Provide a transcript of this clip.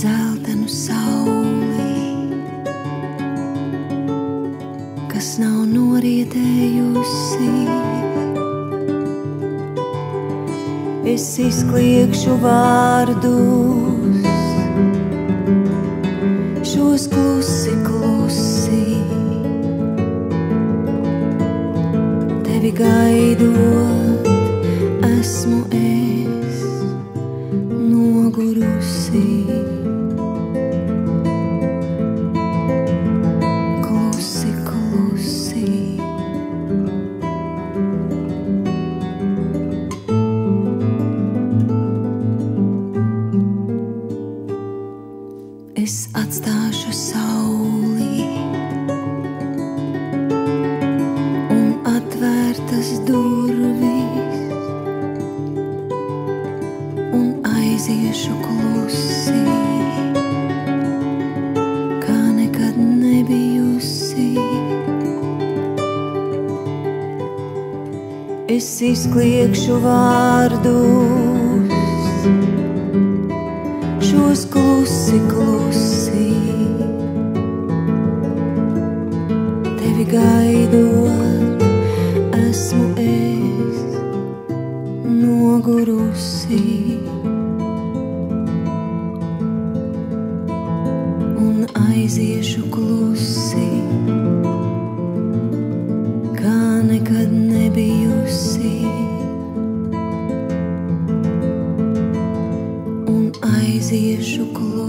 zeltenu sauli, kas nav norietējusi. Es izkliegšu vārdus, šos klusi, klusi, tevi gaidot, esmu es nogurusi. Klusi, klusi. Es atstāšu sauli un atvērtas durvis un aiziešu klusi, kā nekad nebijusi. Es izkliegšu vārdus, šos klusi, klusi, tevi gaidot, esmu es nogurusi. Un aiziešu klusi, kā nekad nebijusi. Aiziešu klusi.